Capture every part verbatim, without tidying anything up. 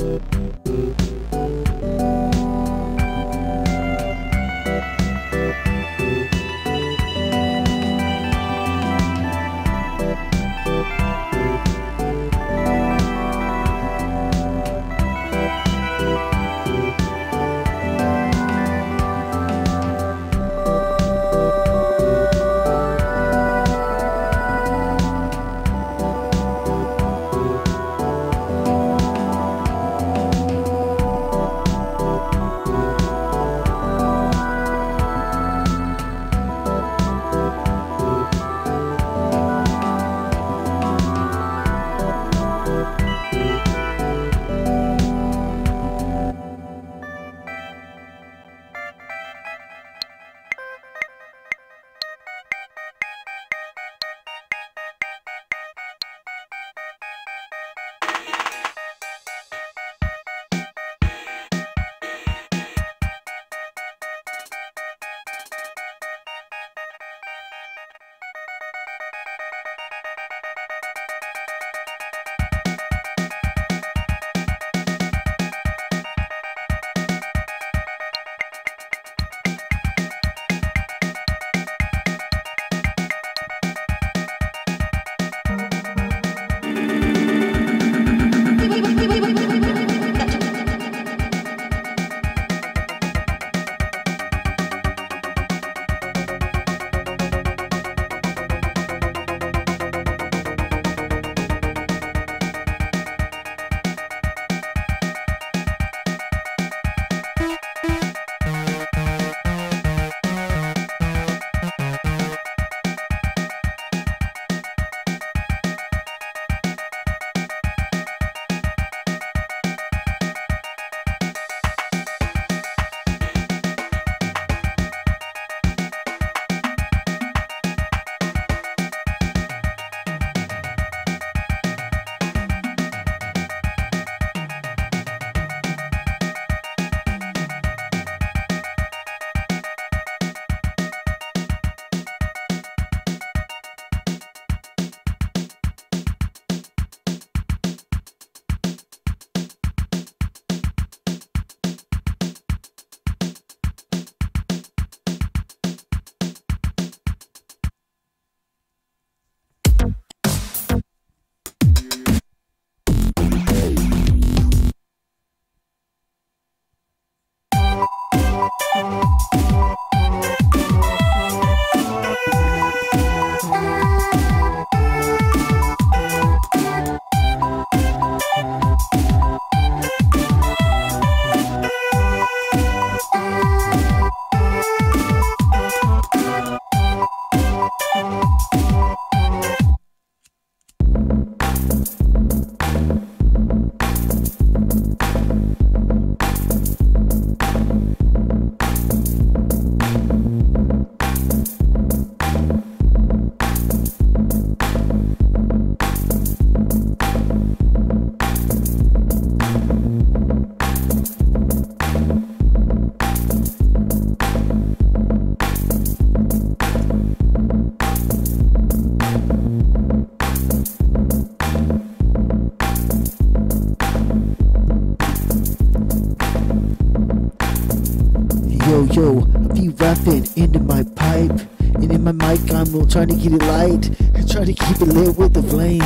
Yo, yo, I be rapping into my pipe, and in my mic I'm trying to get it light, trying to keep it lit with the flame.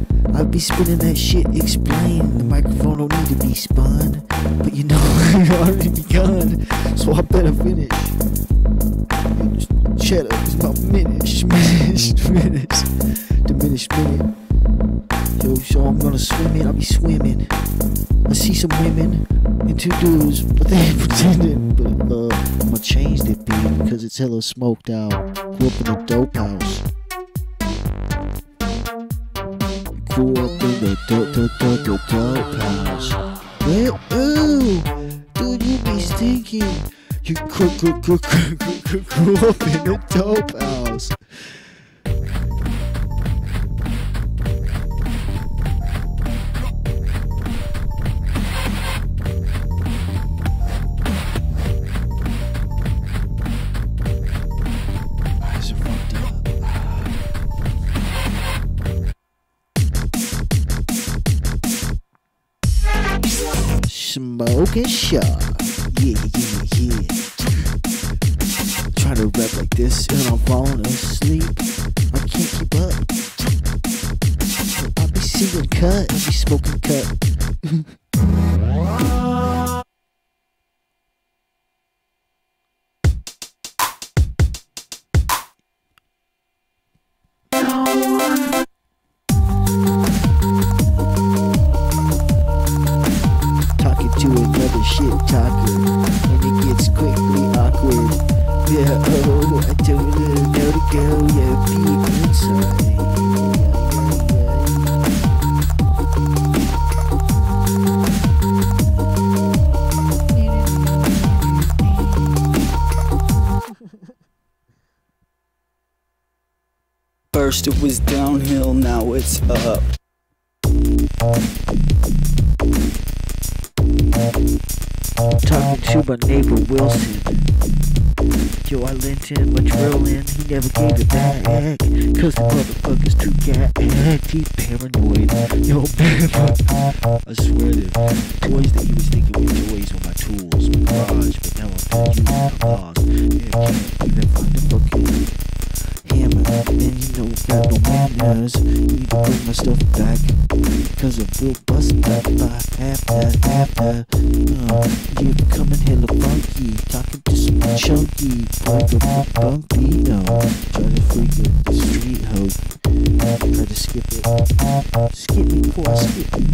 I be spinning that shit, explain. The microphone don't need to be spun, but you know I already begun, so I better finish. Shut up, it's my minute, minute, minute, diminished minute. Yo, so I'm gonna swim in, I'll be swimming. I see some women and two dudes, but they ain't pretending. But uh, I'ma change that beat because it's hella smoked out. Grew up in a dope house. Grew up in the dope, dope, dope, dope, dope house. Well, ooh, dude, you be stinking. You grew, grew, grew, grew, grew, grew up in a dope house. Yeah. smoke and shot. Yeah, yeah, yeah, yeah. Trying to rap like this and I'm falling asleep. I can't keep up. I'll be seeing cut, I'll be smoking cut. Talking to another shit talker, and it gets quickly awkward. Yeah, oh, I don't really know to go, yeah, be inside. First it was downhill, now it's up. Talking to my neighbor Wilson. Yo, I lent him my drill in, he never gave it back. Cause the motherfucker's too cat. He's paranoid. Yo, man, I swear that toys that he was thinking were toys were my tools, my garage, but now I'm using my laws. Yeah, can't even find the fucking hammer. Then you know got no manners. Need to bring my stuff back, cause I will bust that by half that, half that. Uh, you're becoming hella funky, talking to some chunky, break up the bumpy. No, try to freak it, the street hoe. Try to skip it, skip me before I skip it.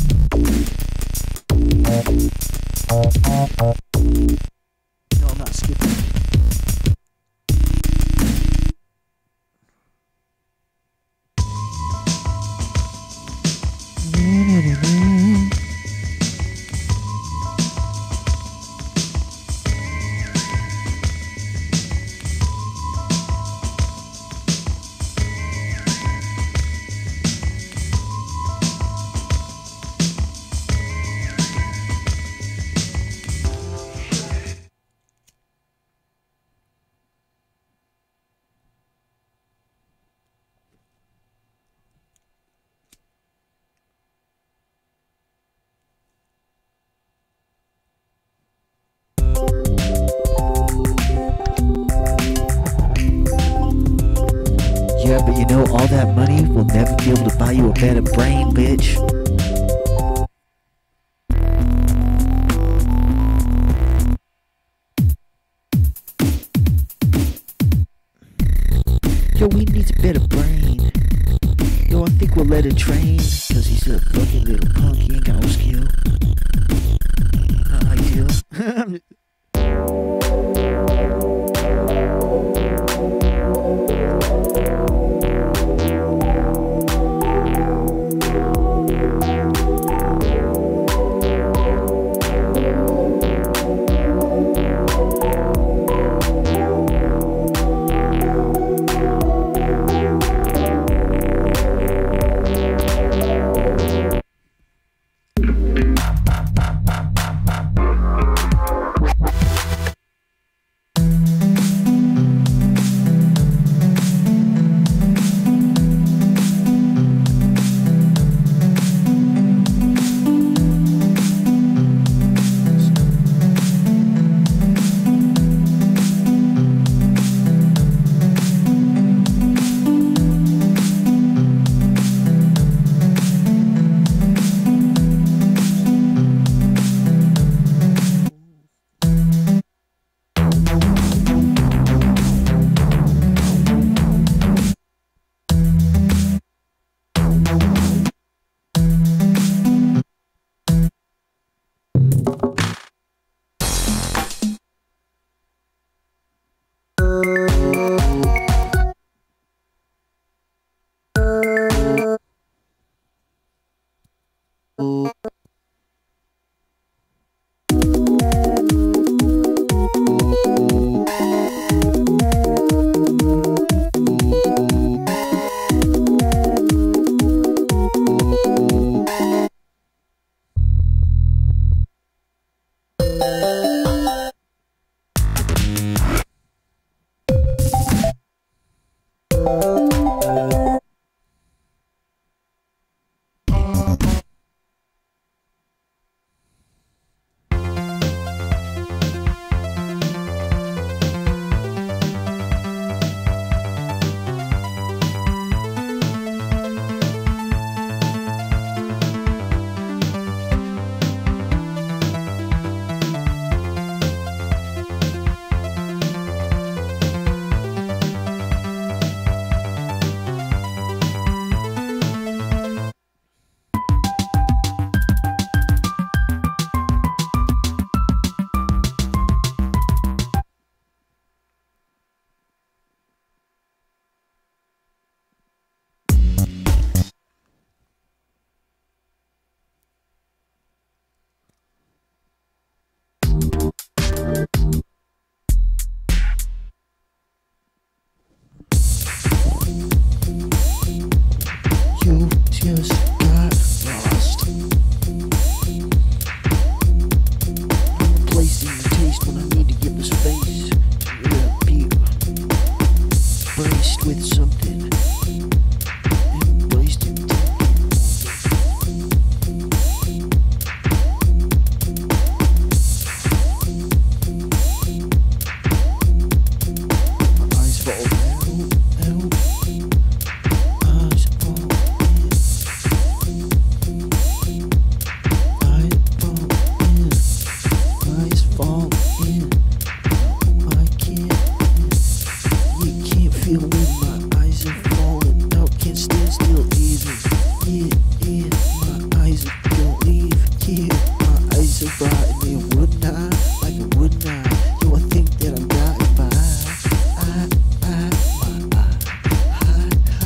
No, I'm not skipping. Yeah, but you know, all that money will never be able to buy you a better brain, bitch. Yo, we need a better brain. Yo, I think we'll let it train, cause he's a fucking little punk, he ain't got no skill. Not ideal. so bright and it would not, like it would not. Yo, I think that I'm dying by. I, I, my, I, I, I,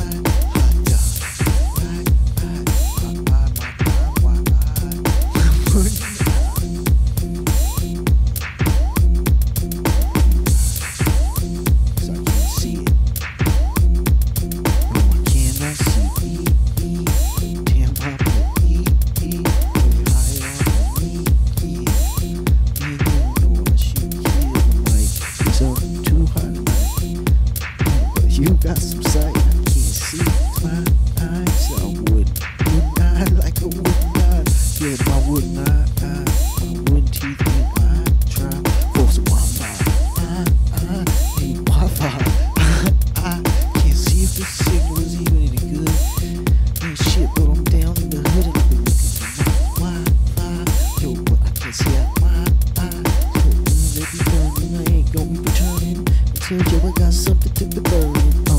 you got some sight, I can't see my eyes. I would, would not, like a would not. Yeah, my would not, I, my wooden teeth when I try for some Wi-Fi. I, I need Wi-Fi. I, I can't see if the signal is even any good. Ain't shit, but I'm down in the hood and I've been looking for my Wi-Fi. Yo, but I can't see out my eyes. So let me burn, I ain't gonna be returning until yo, I got something to be burning.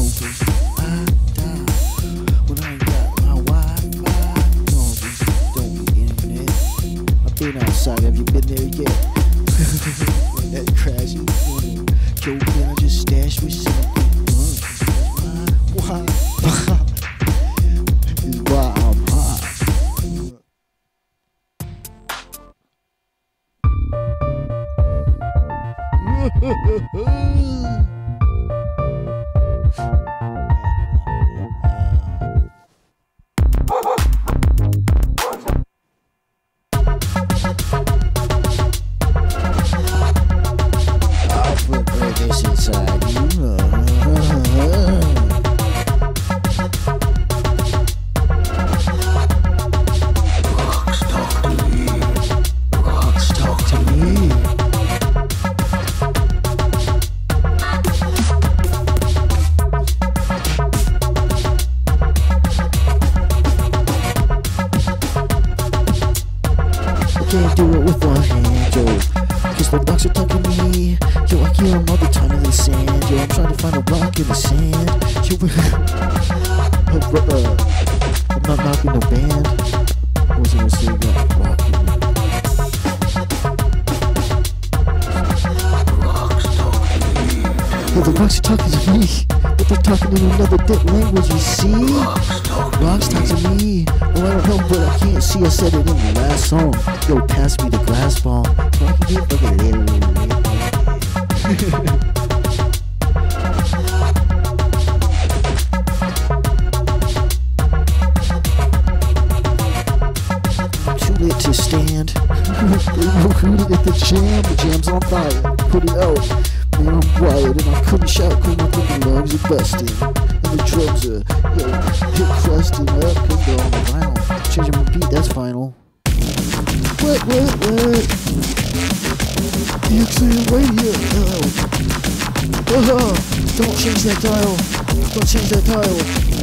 Outside, have you been there yet? When that crashy morning, yo, can I just stash with something? Why? Why? Is why I'm hot. Can't do it with one hand, yo. Cause the rocks are talking to me. Yo, I hear them all the time in the sand. Yo, I'm trying to find a rock in the sand. Yo, uh, uh, I'm not knocking no band. What was I gonna say about rocking? Yo, the rocks are talking to me. But they're talking in another dead language, you see? Rocks talk to me. Oh, I don't know, but I can't see. I said it in the last song. Yo, pass me the glass ball. So I can get fucking little. I'm too lit to stand. They recruited at the jam. The jam's on fire. Put it out. Man, I'm wired and I couldn't shout cause my fucking lungs are busting. And the drums are, yo, hit crusting up cause they're all around. Changing my beat, that's final. What, what, what? The X M radio. Oh, oh, don't change that dial. Don't change that dial.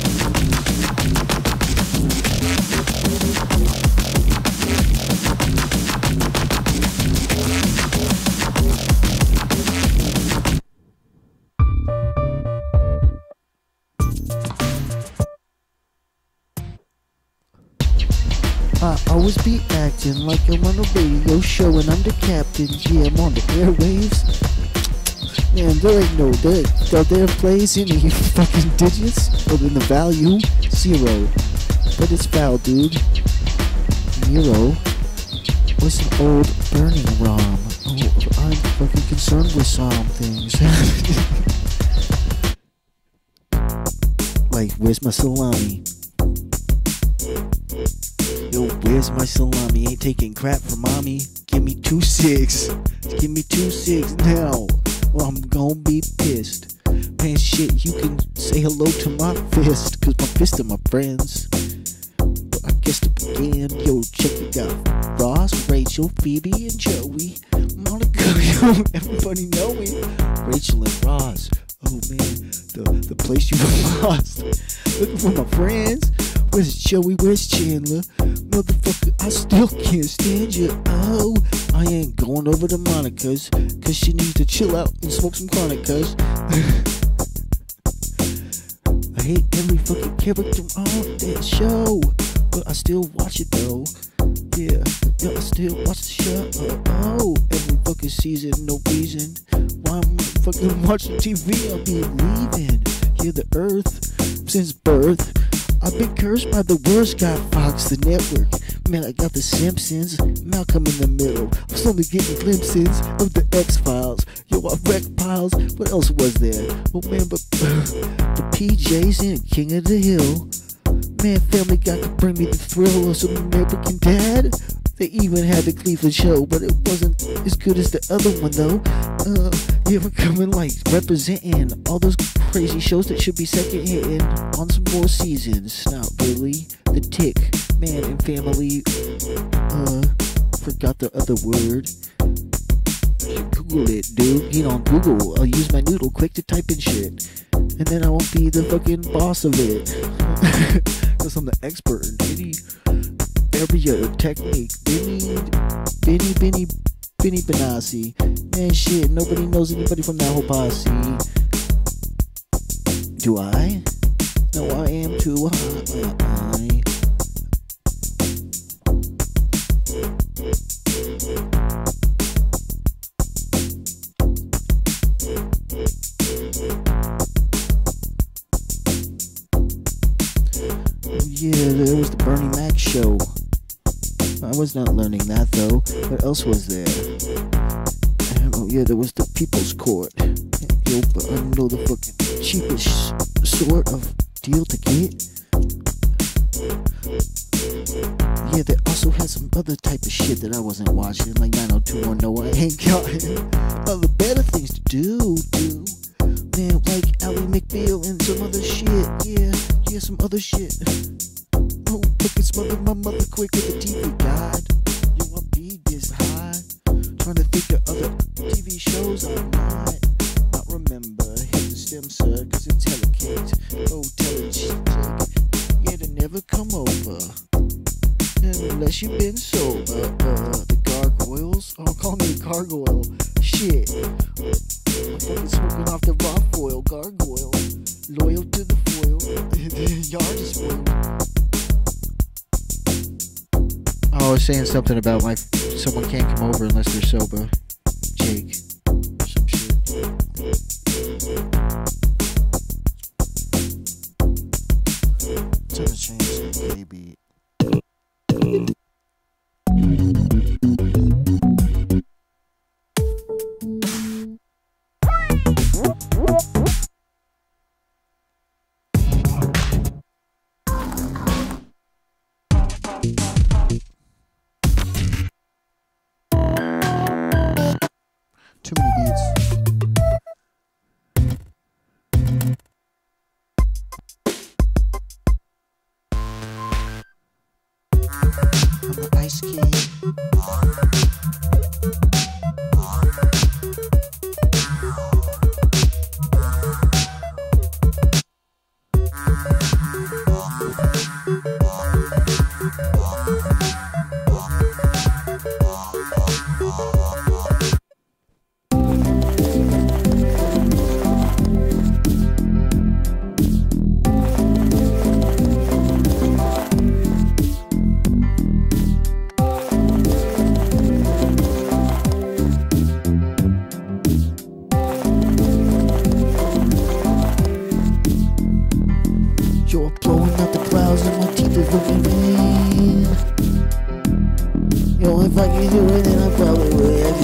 I always be acting like I'm on a radio show and I'm the captain. Yeah, I'm on the airwaves. Man, there ain't no, there, there, there plays any fucking digits other than the value. Zero. But it's foul, dude. Nero. What's an old burning ROM? Oh, I'm fucking concerned with some things. Like, where's my salami? Yo, where's my salami? Ain't taking crap from mommy. Give me two six. Give me two six now. Or I'm gonna be pissed. Man, shit, you can say hello to my fist. Cause my fist are my friends. But I guess to begin, yo, check it out. Ross, Rachel, Phoebe, and Joey. Monica, yo, everybody know me. Rachel and Ross. Oh man, the, the place you lost. Looking for my friends. Where's Joey? Where's Chandler? Motherfucker, I still can't stand you. Oh, I ain't going over to Monica's, cause she needs to chill out and smoke some chronic, cuz. I hate every fucking character on that show, but I still watch it though. Yeah, y'all still watch the show. Oh, every fucking season, no reason why I'm fucking watching T V. I'll be leaving. Yeah, the earth since birth. I've been cursed by the worst. Got Fox, the network. Man, I got the Simpsons. Malcolm in the middle. I'm slowly getting glimpses of the X-Files. Yo, I wreck piles. What else was there? Oh man, but the P Js and King of the Hill. Man, Family Guy could bring me the thrill of some American Dad. They even had the Cleveland show, but it wasn't as good as the other one though. Uh, yeah, we're coming like representing all those crazy shows that should be second hitting on some more seasons. Not really. The Tick, Man and Family. Uh, forgot the other word. Google it, dude. You know, Google. I'll use my noodle quick to type in shit, and then I won't be the fucking boss of it. Cause I'm the expert in any area or technique. Benny, Benny, Benny, Benny Benassi. Man, shit, nobody knows anybody from that whole posse. Do I? No, I am too high. Yeah, there was the Bernie Mac show. I was not learning that though. What else was there? Um, oh yeah, there was the People's Court. Yo, but I know the fucking cheapest sort of deal to get. Yeah, they also had some other type of shit that I wasn't watching, like nine oh two one oh. I ain't got other better things to do, do. Man, like Ally McBeal and some other shit. Yeah, yeah, some other shit. Oh, fucking smother my mother quick with the T V guide. Yo, I be this high, trying to think of other T V shows I might not remember. Hit the stem, sir, cause it's telecate. Oh, telecheck. Yeah, they never come over unless you've been sober. Uh, the gargoyles? Oh, call me a gargoyle. Shit. I'm fucking smoking off the raw foil. Gargoyle. Loyal to the foil. The yard is spoiled. Oh, I was saying something about my someone can't come over unless they're sober. Jake. Or some shit. Trying to change that K beat. Too many beats. I'm an ice king. You're blowing out the clouds and my teeth are looking mean. Yo, if I could do it, then I probably would have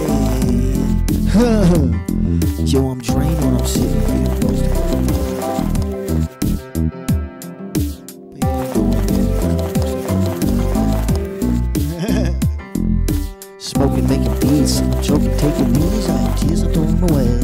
explained. Yo, I'm drained when I'm sitting here roasting. Smoking, making beats, joking, taking these ideas and throwing them away.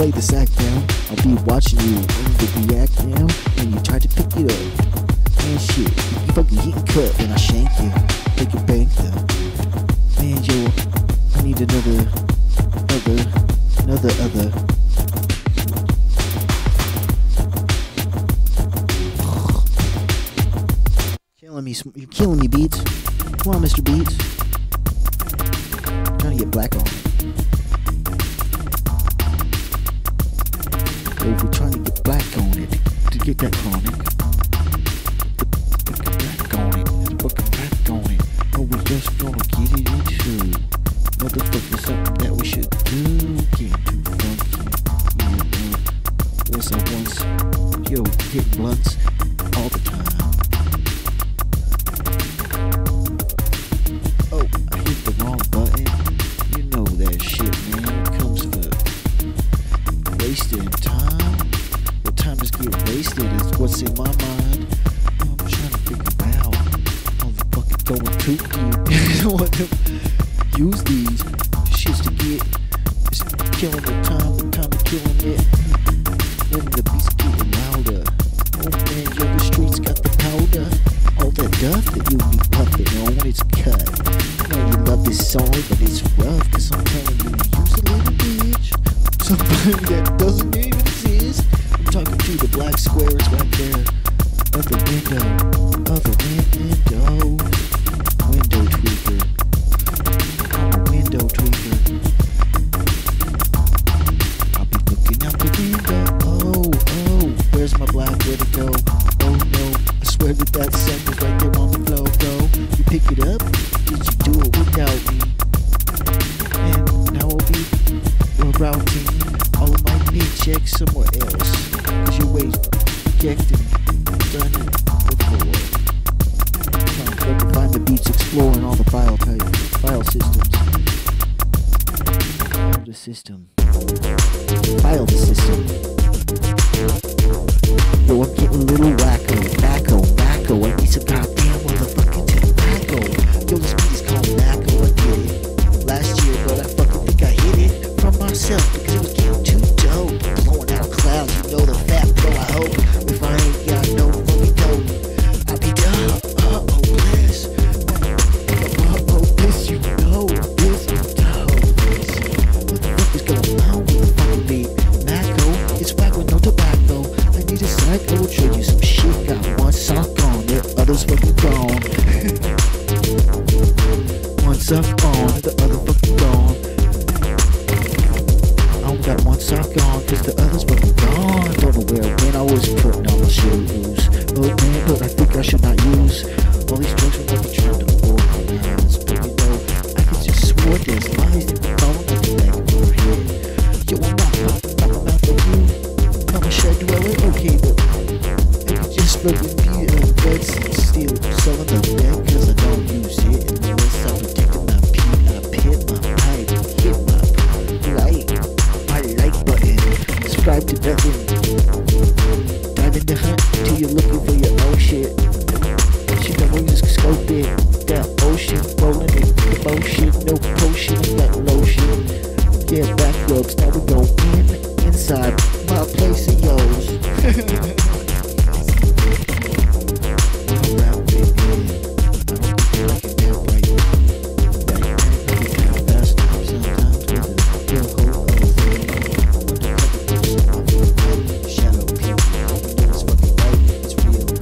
lay the sack down. I'll be watching you in the react now when you try to pick it up. Man, shit, you fucking get cut when I shank you. Take your bank though. Man, yo, I need another, other, another, other. Killing me, you're killing me, Beats. Come on, Mister Beats. I'm trying to get black on it. Oh, we're trying to get black on it to get that chronic. Get the black on it, get the fucking black on it. Oh, we just gonna get it into motherfucker something that we should do. Getting too funky. Yeah, uh, once I once, yo, hit blunts all the time. Oh, I hit the wrong button. You know that shit, man. It comes for wasting time. What time just get wasted is what's in my mind. I'm trying to figure out. Motherfucker going too deep. I don't want to use these shits to get. It's killing the time. The time is killing it. When the beats getting louder. Oh man, yo, the streets got the powder. All that duff that you be puffing on when it's cut. I know you love this song, but it's rough. Cause I'm telling you, use a little bitch. Somebody that doesn't even exist. I'm talking to the black squares right there. Other window, other window, window tweaker. I'm a window tweaker. I'll be looking out the window. Oh, oh, where's my black? Where'd it go? Oh no, I swear that that sun was right there on the floor, bro. You pick it up? Did you do it without me? And now I'll be routing all of my paychecks somewhere else. Cause you're way rejected, done it before. Trying to fucking find the beats, exploring all the file type, file systems. File the system. File the system. Yo, I'm getting a little wacko, wacko, wacko. I need some goddamn motherfucking tobacco. Yo, this beat is called Wacko, I get it. Last year, but I fucking think I hit it from myself because it was getting too dope. Blowing out clouds, you know the fat bro, I hope. If I ain't got no money dope, I'll be dumb. Uh-oh, bliss. Uh-oh, this you know, this you know. What the fuck is going on with the fucking beat? Macco, it's whack with no tobacco. I need a sack, I will show you some shit. Got one sock on it, others fucking gone. One sock on, the other fucking gone. I only got one sock on, cause the other's fucking gone. Don't know where when I was putting on my shoes. But man, but I think I should not use all these drugs when I'm trying to organize. But you know, I could just swear there's lies that can fall like the back of your head. Yo, I'm not popping my mouth for you. Mama, should I do all it? Okay, but I could just fucking be a red still selling the bag cause I don't use it. And the rest I'm protecting my pee, I pit my pipe, hit my light, my like button, subscribe to nothing. Dive in the hunt till you're looking for your own shit. Shit that we just scope it, that ocean, rolling it, the motion, no potion, that lotion. Yeah, back rubs, now we go in, inside my place of yours. Shadow people, it's fucking right, it's real.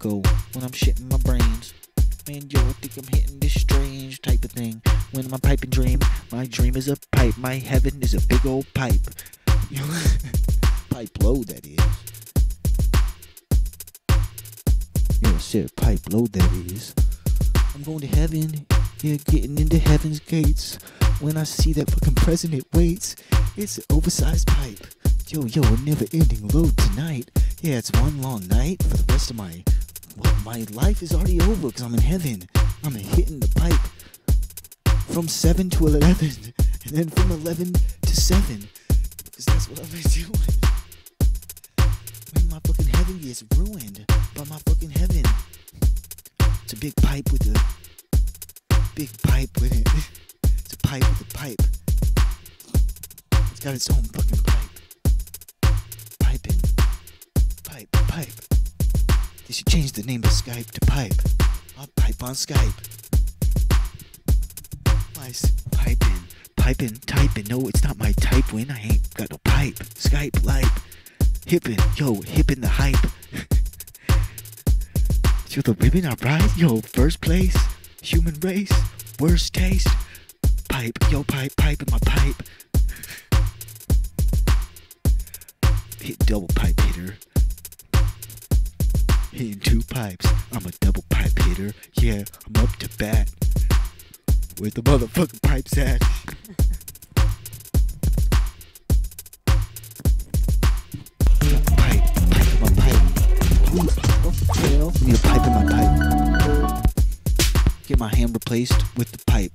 echo when I'm shitting my brains. Man, yo, I think I'm hitting this strange type of thing. When my piping dream, my dream is a pipe. My heaven is a big old pipe. Yo, pipe load, that is. Yo, I said pipe load, that is. I'm going to heaven. Yeah, getting into heaven's gates. When I see that fucking president waits, it's an oversized pipe. Yo, yo, a never-ending load tonight. Yeah, it's one long night for the rest of my... Well, my life is already over because I'm in heaven. I'm hitting the pipe from seven to eleven, and then from eleven to seven, because that's what I've been doing. When my fucking heaven gets ruined by my fucking heaven. It's a big pipe with a big pipe with it. It's a pipe with a pipe. It's got its own fucking pipe. Piping. Pipe, pipe. They should change the name of Skype to Pipe. I'll pipe on Skype. Nice. Piping. Piping, typing. No, it's not my type when I ain't got no pipe. Skype, lipe. Hippin'. Yo, hippin' the hype. To the ribbon I ride. Yo, first place. Human race. Worst taste. Pipe. Yo, pipe. Pipe in my pipe. Hit double pipe hitter. Hitting two pipes, I'm a double pipe hitter. Yeah, I'm up to bat. Where the motherfucking pipes at? Pipe, pipe in my pipe. Ooh, what the hell? I need a pipe in my pipe. Get my hand replaced with the pipe.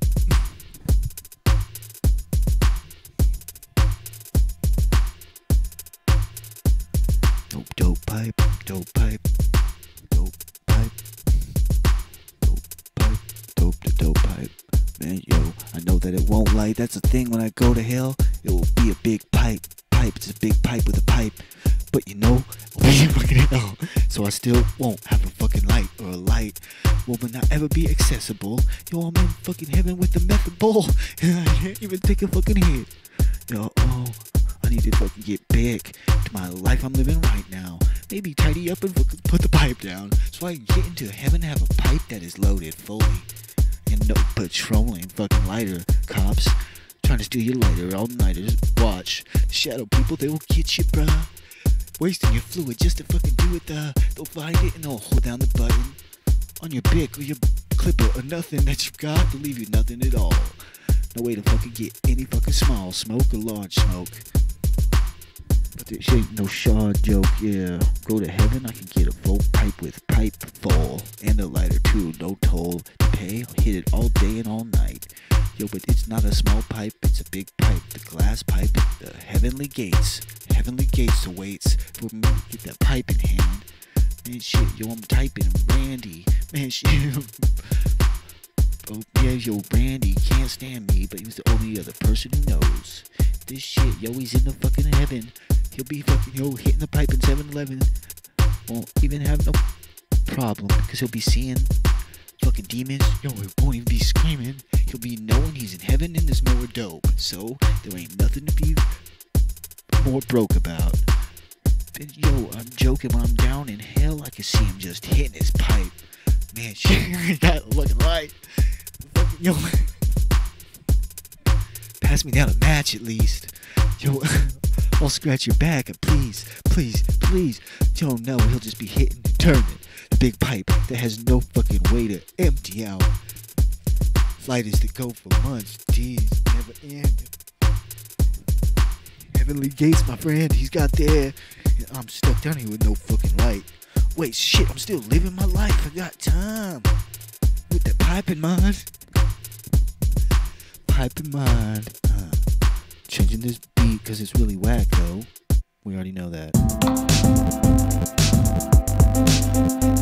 Dope, dope pipe, dope pipe. Dope pipe, dope pipe, dope to dope pipe. Man, yo, I know that it won't light. That's the thing, when I go to hell, it will be a big pipe. Pipe, it's a big pipe with a pipe. But you know, it'll be fucking hell. So I still won't have a fucking light or a light. Will not ever be accessible. Yo, I'm in fucking heaven with the method bowl. And I can't even take a fucking hit. Yo, oh, I need to fucking get back to my life I'm living right now. Maybe tidy up and put the pipe down, so I can get into heaven and have a pipe that is loaded fully. And no patrolling fucking lighter cops trying to steal your lighter all nighters. Watch the shadow people, they will get you, bruh. Wasting your fluid just to fucking do it, uh. They'll find it and they'll hold down the button on your bic or your clipper or nothing that you got to leave you nothing at all. No way to fucking get any fucking small smoke or large smoke. But this ain't no shard joke, yeah. Go to heaven, I can get a full pipe with pipe full. And a lighter too, no toll to pay. I'll hit it all day and all night. Yo, but it's not a small pipe, it's a big pipe. The glass pipe, the heavenly gates. Heavenly gates awaits for me to get that pipe in hand. Man, shit, yo, I'm typing Randy. Man, shit. Oh, yeah, yo, Randy can't stand me, but he was the only other person who knows. This shit, yo, he's in the fucking heaven. He'll be fucking, yo, hitting the pipe in seven eleven. Won't even have no problem, because he'll be seeing fucking demons. Yo, he won't even be screaming. He'll be knowing he's in heaven and there's more dope. So, there ain't nothing to be more broke about. And, yo, I'm joking, when I'm down in hell, I can see him just hitting his pipe. Man, shit, that looking light. Fucking, yo, pass me down a match at least. Yo, I'll scratch your back, and please, please, please. Yo, no, he'll just be hitting and turning the big pipe that has no fucking way to empty out. Flighters that go for months, days, never end. Heavenly gates, my friend, he's got there. And I'm stuck down here with no fucking light. Wait, shit, I'm still living my life. I got time. With that pipe in mind. Pipe in mind. Uh, changing this beat because it's really whack, though. We already know that.